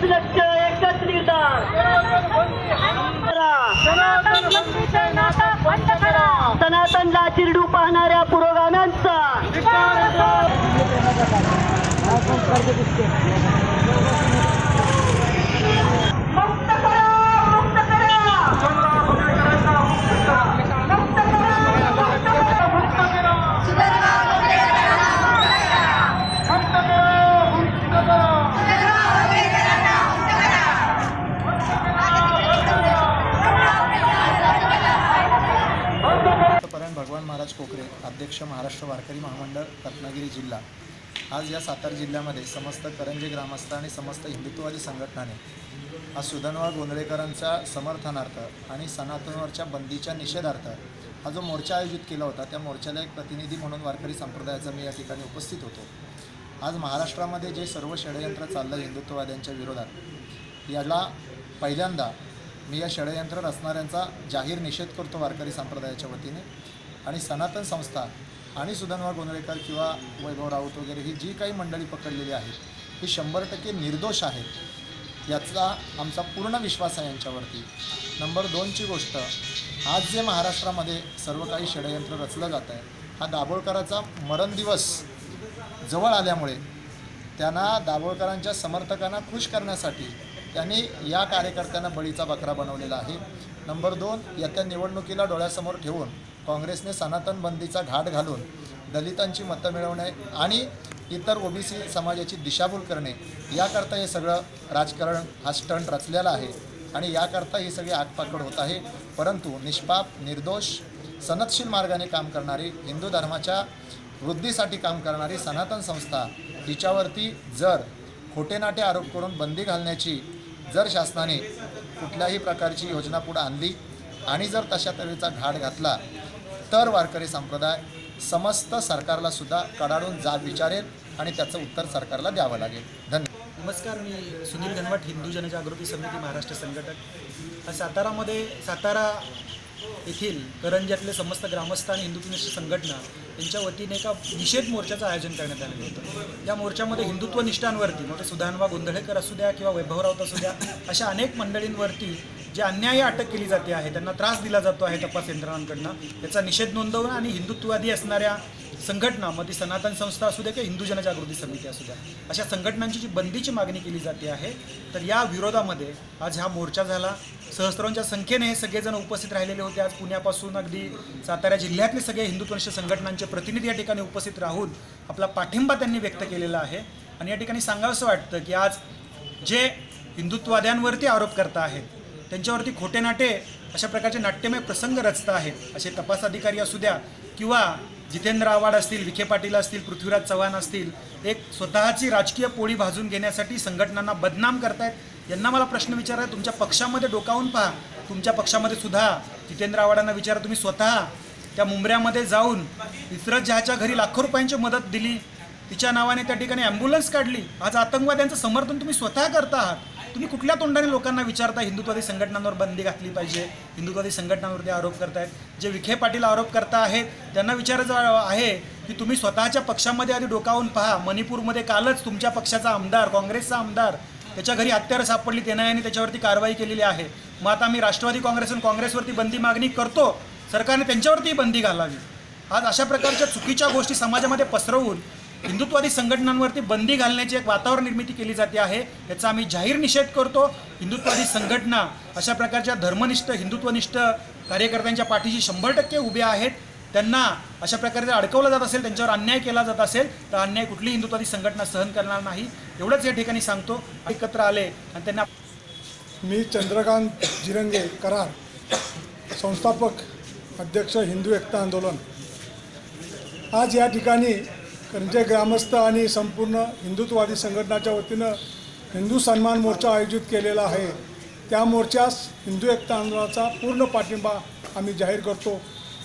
एकच लक्ष्य एकच निर्धार, सनातनला चिरडू पाहणाऱ्या पुरोगाम्यांचा भगवान महाराज कोकरे, अध्यक्ष महाराष्ट्र वारकरी महामंडळ रत्नागिरी जिल्हा। आज या सातारा जिल्ह्यामध्ये समस्त करंजे ग्रामस्थ आणि समस्त हिंदुत्ववादी संघटनाने आज सुधन्वा गोंधळेकरांच्या समर्थनार्थ आणि सनातनवरच्या बंदीच्या निषेधार्थ हा जो मोर्चा आयोजित केला होता, त्या मोर्चाला एक प्रतिनिधी म्हणून वारकरी संप्रदायाचा मी या ठिकाणी उपस्थित होतो। आज महाराष्ट्रामध्ये जे सर्व षडयंत्र चाललं हिंदुत्ववाद्यांच्या विरोधात, याला पहिल्यांदा मी या षडयंत्र रचणाऱ्यांचा जाहीर निषेध करतो वारकरी संप्रदायाच्या वतीने। आणि सनातन संस्था आणि सुधन्वा गोंधळेकर किंवा वैभव राऊत वगैरे ही जी काही मंडळी पकडलेली आहेत ही 100% निर्दोष आहेत, याचा आमचा पूर्ण विश्वास आहे यांच्यावरती। नंबर 2ची गोष्ट, आज जे महाराष्ट्रामध्ये सर्व काही षडयंत्र रचलं जात आहे, हा दाभोळकरांचा मरण दिवस जवळ आल्यामुळे त्यांना दाभोळकरांच्या समर्थकांना खुश करण्यासाठी त्यांनी या कार्यकर्त्यांना बळीचा बकरा बनवलेला आहे। नंबर 2, येत्या निवडणुकीला डोळ्यासमोर ठेवून काँग्रेसने सनातन बंदीचा घाट घालून दलितांची मतं मिळवणे आणि इतर ओबीसी समाजाची दिशाभूल करणे, याकरता हे सगळं राजकारण हा स्टंट रचलेला आहे आणि याकरता ही सगळी आगपाखड होत आहे। परंतु निष्पाप, निर्दोष, सनदशील मार्गाने काम करणारी, हिंदू धर्माच्या वृद्धीसाठी काम करणारी सनातन संस्था, हिच्यावरती जर खोटेनाटे आरोप करून बंदी घालण्याची जर शासनाने कुठल्याही प्रकारची योजना पुढे आणली आणि जर तशा तऱ्हेचा घाट घातला तर वारकरी संप्रदाय समस्त सरकारला सुद्धा कडाडून जाब विचारेल आणि त्याचं उत्तर सरकारला द्यावं लागेल। धन्यवाद। नमस्कार, मी सुनील घनवट, हिंदू जनजागृती समिती महाराष्ट्र संघटक। सातारा येथील करंज्यातले समस्त ग्रामस्थ आणि हिंदुत्वनिष्ठ संघटना यांच्या वतीने एका निषेध मोर्चाचं आयोजन करण्यात आलेलं होतं। या मोर्चामध्ये हिंदुत्व निष्ठांवरती, मग सुधन्वा गोंधळेकर असू द्या किंवा वैभव राऊत असू द्या, अशा अनेक मंडळींवरती जे अन्यायी अटक केली जाते आहे, त्यांना त्रास दिला जातो आहे तपास यंत्रणांकडनं, याचा निषेध नोंदवून आणि हिंदुत्ववादी असणाऱ्या संघटना, मग ती सनातन संस्था असू द्या किंवा हिंदू जनजागृती समिती असू द्या, अशा संघटनांची जी बंदीची मागणी केली जाते आहे, तर या विरोधामध्ये आज हा मोर्चा झाला। सहस्रांच्या संख्येने हे सगळेजण उपस्थित राहिलेले होते। आज पुण्यापासून अगदी सातारा जिल्ह्यातले सगळे हिंदुत्वनिष्ठ संघटनांचे प्रतिनिधी या ठिकाणी उपस्थित राहून आपला पाठिंबा त्यांनी व्यक्त केलेला आहे। आणि या ठिकाणी सांगावंसं वाटतं की आज जे हिंदुत्ववाद्यांवरती आरोप करता आहेत, त्यांच्यावरती खोटेनाटे अशा प्रकारचे नाट्यमय प्रसंग रचत आहेत असे तपास अधिकारी असू द्या किंवा जितेंद्र आव्हाड असतील, विखे पाटील असतील, पृथ्वीराज चव्हाण असतील, एक स्वतःची राजकीय पोळी भाजून घेण्यासाठी संघटनांना बदनाम करतायत। यांना मला प्रश्न विचारायचा, तुमच्या पक्षामध्ये डोकावून पहा, तुमच्या पक्षामध्ये सुद्धा जितेंद्र आव्हाडांना विचारा, तुम्ही स्वतः त्या मुंबऱ्यामध्ये जाऊन इस्रत जहाच्या घरी लाखो रुपयांची मदत दिली, तिच्या नावाने त्या ठिकाणी ॲम्ब्युलन्स काढली। आज आतंकवाद्यांचं समर्थन तुम्ही स्वतः करता आहात। तुम्ही कुठल्या तोंडाने लोकांना विचारता हिंदुत्वादी संघटनांवर बंदी घातली पाहिजे, हिंदुत्वादी संघटनांवरती आरोप करतायत? जे विखे पाटील आरोप करता आहेत त्यांना विचारायचं आहे की तुम्ही स्वतःच्या पक्षामध्ये आधी डोकावून पहा। मणिपूरमध्ये कालच तुमच्या पक्षाचा आमदार, काँग्रेसचा आमदार, त्याच्या घरी हत्यारं सापडली, एनआयएने त्याच्यावरती कारवाई केलेली आहे। मग आता आम्ही राष्ट्रवादी काँग्रेस आणि काँग्रेसवरती बंदी मागणी करतो, सरकारने त्यांच्यावरती बंदी घालावी। आज अशा प्रकारच्या चुकीच्या गोष्टी समाजामध्ये पसरवून हिंदुत्वादी संघटनांवरती बंदी घालण्याची एक वातावरण निर्मिती केली जाते आहे, याचा आम्ही जाहीर निषेध करतो। हिंदुत्वादी संघटना अशा प्रकारच्या धर्मनिष्ठ, हिंदुत्वनिष्ठ कार्यकर्त्यांच्या पाठीशी 100% उभ्या आहेत। त्यांना अशा प्रकारे जर अडकवलं जात असेल, त्यांच्यावर अन्याय केला जात असेल, तर अन्याय कुठली हिंदुत्वादी संघटना सहन करणार नाही, एवढंच या ठिकाणी सांगतो। एकत्र आले आणि त्यांना मी चंद्रकांत जिरंगे करार, संस्थापक अध्यक्ष हिंदू एकता आंदोलन। आज या ठिकाणी करंजे ग्रामस्थ आणि संपूर्ण हिंदुत्ववादी संघटनाच्या वतीनं हिंदू सन्मान मोर्चा आयोजित केलेला आहे। त्या मोर्चास हिंदू एकता आंदोलनाचा पूर्ण पाठिंबा आम्ही जाहीर करतो।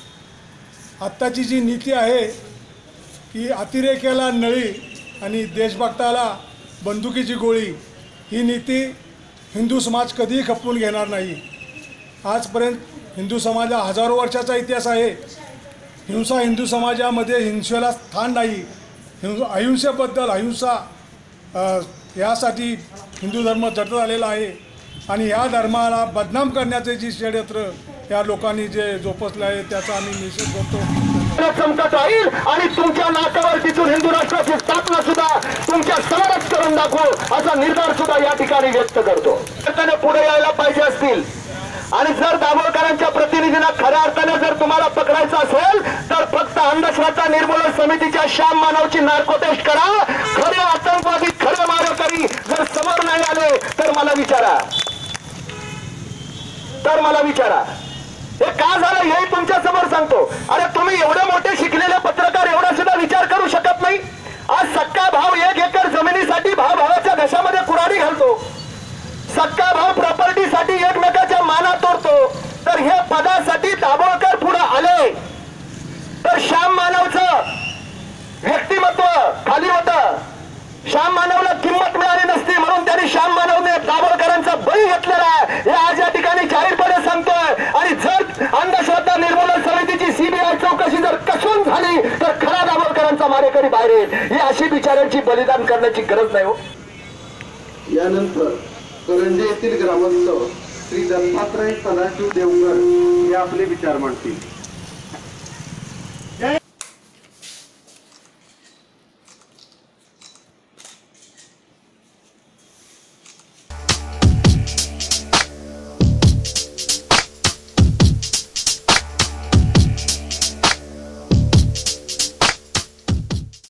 आत्ताची जी नीती आहे की अतिरेक्याला नळी आणि देशभक्ताला बंदुकीची गोळी, ही नीती हिंदू समाज कधीही खपवून घेणार नाही। आजपर्यंत हिंदू समाज हजारो वर्षाचा इतिहास आहे। हिंसा हिंदू समाजामध्ये हिंसेला स्थान नाही। अहिंसेबद्दल, अहिंसा यासाठी हिंदू धर्म जडत आलेला आहे आणि ह्या धर्माला बदनाम करण्याचे जी षडयंत्र या लोकांनी जे जोपासले आहे त्याचा आम्ही निषेध करतो. चमकत राहील आणि तुमच्या नाकावर तिथून हिंदू राष्ट्राची स्थापना सुद्धा तुमच्या समोरच करून दाखवू असा निर्धार सुद्धा या ठिकाणी व्यक्त करतो. त्याने पुढे यायला पाहिजे असतील आणि जर दाभोळकरांच्या प्रतिनिधींना खऱ्या अर्थाने जर तुम्हाला पकडायचं असेल तर फक्त अंधश्रद्धा निर्मूलन समितीच्या श्याम मानवची नार्को टेस्ट करा. खरे आतंकवादी खरे मारेकरी जर समोर नाही आले तर मला विचारा हे का झालं हे तुमच्या समोर सांगतो. अरे तुम्ही एवढे मोठे शिकलेले पत्रकार एवढा सुद्धा विचार करू शकत नाही. आज सक्का भाव 1 एकर जमिनीसाठी भावाच्या घशामध्ये कुऱ्हाडी घालतो. सक्का भाव प्रॉपर्टीसाठी एकमेकाच्या माना तोडतो. तर हे पदासाठी दाभोळकर पुढे आले तर श्याम मानवचं व्यक्तिमत्व खाली होतं. श्याम मानवला किंमत मिळाली नसती म्हणून त्यांनी श्याम मानवने दाभोळकरांचा बळी घेतलेला आहे हे आज या ठिकाणी जाहीरपणे सांगतोय. आणि जर अंधश्रद्धा निर्मूलन समितीची सीबीआय चौकशी जर कसून झाली तर खरा दाभोळकरांचा मारेकरी बाहेर येईल. ही अशी बिचाऱ्यांची बलिदान करण्याची गरज नाही हो. यानंतर करंजे येथील ग्रामस्थ श्री दत्तात्रय सदाशिव देवकर हे आपले विचार मांडतील.